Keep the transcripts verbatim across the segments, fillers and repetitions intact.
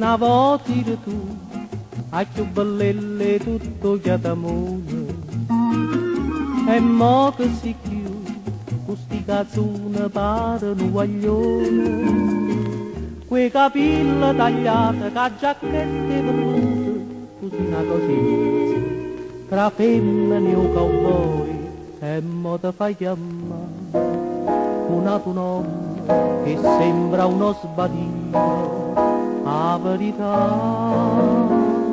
una volta tu, a più bellelle tutto che t'amore, e mo che si chiude, questi cazzone pare un guaglione, quei capelli tagliati, che giacchette vellute, così una così, tra femmine e un cowboy, e mo te fai chiamare, un tuo nome che sembra uno sbadino, la verità.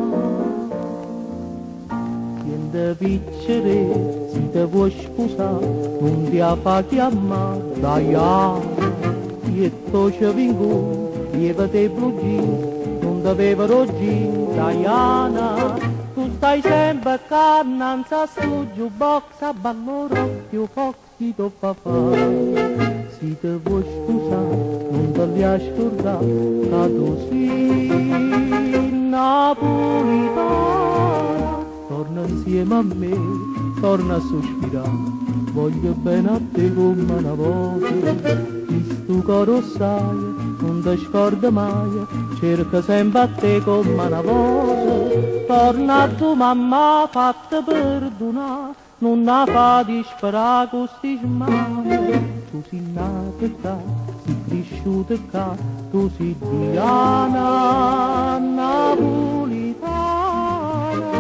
Niente piccere, se ti vuoi sposare, non ti fa chiamare Diana, io to ci vengo, io te blugino, non ti avevo roggino Diana, tu stai sempre cannanza sul jukebox a ballare più poco ti do fa fare. Se ti vuoi scusare, non te li scordare, che tu sei napolitana. Torna insieme a me, torna a sospirare, voglio bene a te come una volta. Questo coro sai, non ti scorda mai, cerca sempre a te come una volta. Torna a tua mamma, fatta perdonare, non la fa disperare con sti smani. Tu sei nata qua, sei cresciuta qua, tu sei Diana napolitana.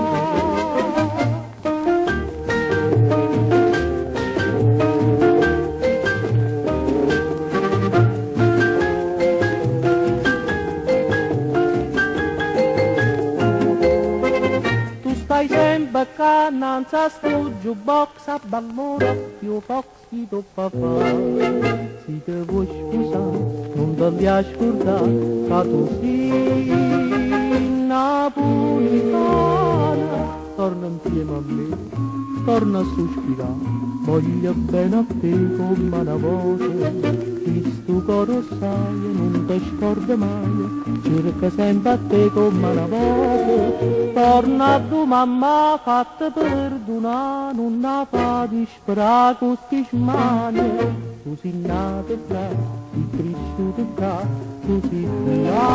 Tu stai sempre cannanza sto jukebox a ballare più poco ti do fa fare. Se ti vuoi scusare, non te li scordare, che tu sei napolitana. Torna insieme a me, torna a sospirare, voglio bene a te come una volta. Questo coro sai, non ti scorda mai, cerca sempre a te come una volta. Torna a tua mamma, fatta perdonare, non la fa disperare con sti smani. Tu sei nata qua, sei cresciuta qua, tu sei